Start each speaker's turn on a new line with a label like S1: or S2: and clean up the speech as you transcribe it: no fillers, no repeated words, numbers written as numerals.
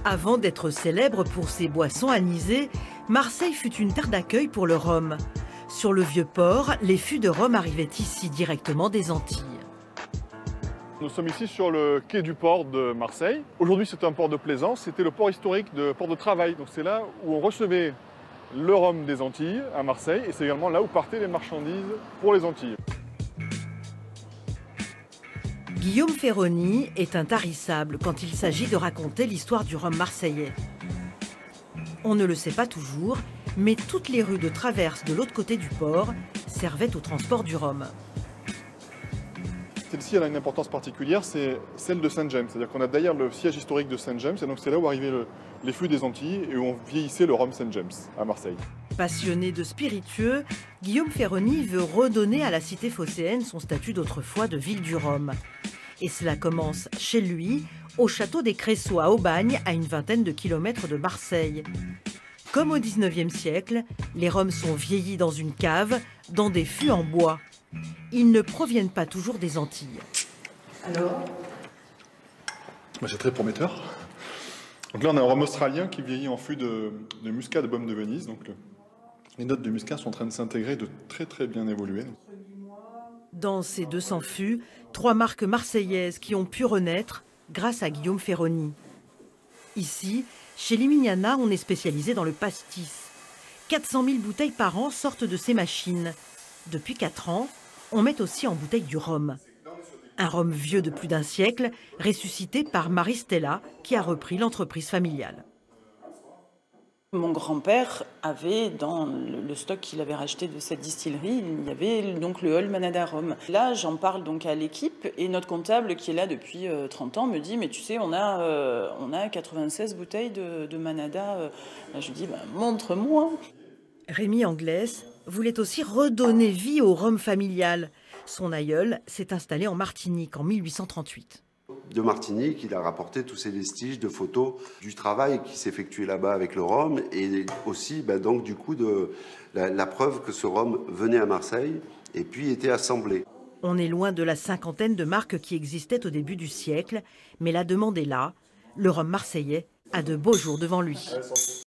S1: Avant d'être célèbre pour ses boissons anisées, Marseille fut une terre d'accueil pour le rhum. Sur le vieux port, les fûts de rhum arrivaient ici directement des Antilles.
S2: Nous sommes ici sur le quai du port de Marseille. Aujourd'hui, c'est un port de plaisance. C'était le port historique de port de travail. Donc c'est là où on recevait le rhum des Antilles à Marseille et c'est également là où partaient les marchandises pour les Antilles.
S1: Guillaume Ferroni est intarissable quand il s'agit de raconter l'histoire du rhum marseillais. On ne le sait pas toujours, mais toutes les rues de traverse de l'autre côté du port servaient au transport du rhum.
S2: Celle-ci, elle a une importance particulière, c'est celle de Saint-James. C'est-à-dire qu'on a derrière le siège historique de Saint-James, et donc c'est là où arrivaient les fûts des Antilles et où on vieillissait le rhum Saint-James à Marseille.
S1: Passionné de spiritueux, Guillaume Ferroni veut redonner à la cité phocéenne son statut d'autrefois de ville du rhum. Et cela commence chez lui, au château des Cressois à Aubagne, à une vingtaine de kilomètres de Marseille. Comme au XIXe siècle, les rhums sont vieillis dans une cave, dans des fûts en bois. Ils ne proviennent pas toujours des Antilles. Alors ?
S2: C'est très prometteur. Donc là, on a un rhum australien qui vieillit en fût de muscat de Baume de Venise. Donc les notes de muscat sont en train de s'intégrer, de très bien évoluer.
S1: Dans ces 200 fûts, 3 marques marseillaises qui ont pu renaître grâce à Guillaume Ferroni. Ici, chez Limignana, on est spécialisé dans le pastis. 400 000 bouteilles par an sortent de ces machines. Depuis 4 ans, on met aussi en bouteille du rhum. Un rhum vieux de plus d'un siècle, ressuscité par Marie Stella, qui a repris l'entreprise familiale.
S3: Mon grand-père avait, dans le stock qu'il avait racheté de cette distillerie, il y avait donc le Hall Manada Rhum. Là, j'en parle donc à l'équipe et notre comptable qui est là depuis 30 ans me dit « mais tu sais, on a 96 bouteilles de Manada ». Je lui dis bah, « montre-moi ».
S1: Rémi Anglès voulait aussi redonner vie au rhum familial. Son aïeul s'est installé en Martinique en 1838.
S4: De Martinique, il a rapporté tous ces vestiges de photos du travail qui s'effectuait là-bas avec le rhum et aussi donc du coup de la preuve que ce rhum venait à Marseille et puis était assemblé.
S1: On est loin de la cinquantaine de marques qui existaient au début du siècle, mais la demande est là. Le rhum marseillais a de beaux jours devant lui.